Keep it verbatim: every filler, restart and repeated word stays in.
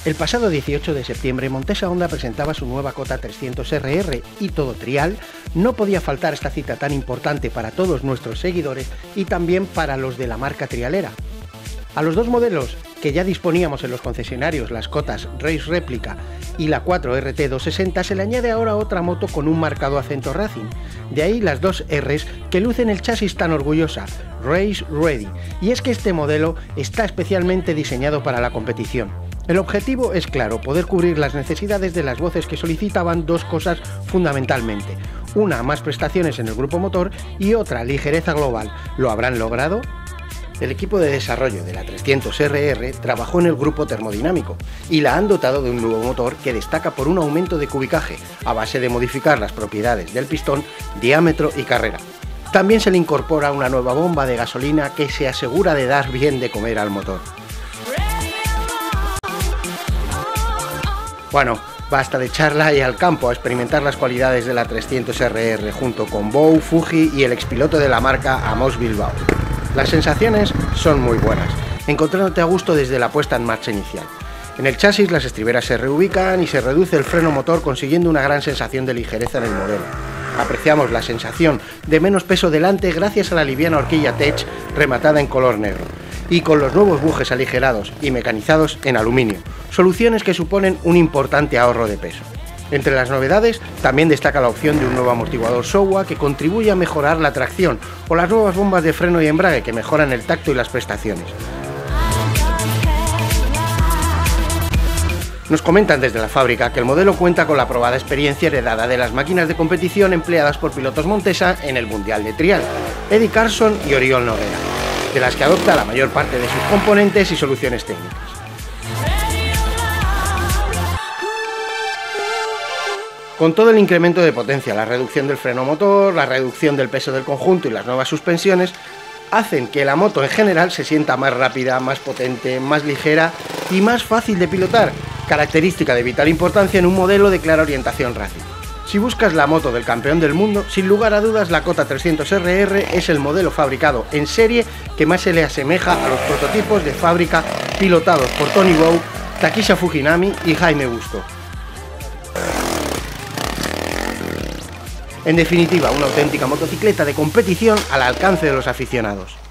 El pasado dieciocho de septiembre, Montesa Honda presentaba su nueva Kota trescientos R R y todo trial, no podía faltar esta cita tan importante para todos nuestros seguidores y también para los de la marca trialera. A los dos modelos que ya disponíamos en los concesionarios, las Kotas Race Replica y la cuatro R T doscientos sesenta, se le añade ahora otra moto con un marcado acento Racing. De ahí las dos Rs que lucen el chasis tan orgullosa, Race Ready. Y es que este modelo está especialmente diseñado para la competición. El objetivo es claro, poder cubrir las necesidades de las voces que solicitaban dos cosas fundamentalmente. Una, más prestaciones en el grupo motor, y otra, ligereza global. ¿Lo habrán logrado? El equipo de desarrollo de la trescientos R R trabajó en el grupo termodinámico y la han dotado de un nuevo motor que destaca por un aumento de cubicaje a base de modificar las propiedades del pistón, diámetro y carrera. También se le incorpora una nueva bomba de gasolina que se asegura de dar bien de comer al motor. Bueno, basta de charla y al campo a experimentar las cualidades de la trescientos R R junto con Bow, Fuji y el expiloto de la marca Amos Bilbao. Las sensaciones son muy buenas, encontrándote a gusto desde la puesta en marcha inicial. En el chasis las estriberas se reubican y se reduce el freno motor, consiguiendo una gran sensación de ligereza en el modelo. Apreciamos la sensación de menos peso delante gracias a la liviana horquilla Tech rematada en color negro y con los nuevos bujes aligerados y mecanizados en aluminio, soluciones que suponen un importante ahorro de peso. Entre las novedades también destaca la opción de un nuevo amortiguador Showa que contribuye a mejorar la tracción, o las nuevas bombas de freno y embrague que mejoran el tacto y las prestaciones. Nos comentan desde la fábrica que el modelo cuenta con la probada experiencia heredada de las máquinas de competición empleadas por pilotos Montesa en el Mundial de Trial, Eddie Carson y Oriol Noguera, de las que adopta la mayor parte de sus componentes y soluciones técnicas. Con todo el incremento de potencia, la reducción del freno motor, la reducción del peso del conjunto y las nuevas suspensiones, hacen que la moto en general se sienta más rápida, más potente, más ligera y más fácil de pilotar, característica de vital importancia en un modelo de clara orientación racing. Si buscas la moto del campeón del mundo, sin lugar a dudas la Kota trescientos R R es el modelo fabricado en serie que más se le asemeja a los prototipos de fábrica pilotados por Tony Bow, Takisha Fujinami y Jaime Busto. En definitiva, una auténtica motocicleta de competición al alcance de los aficionados.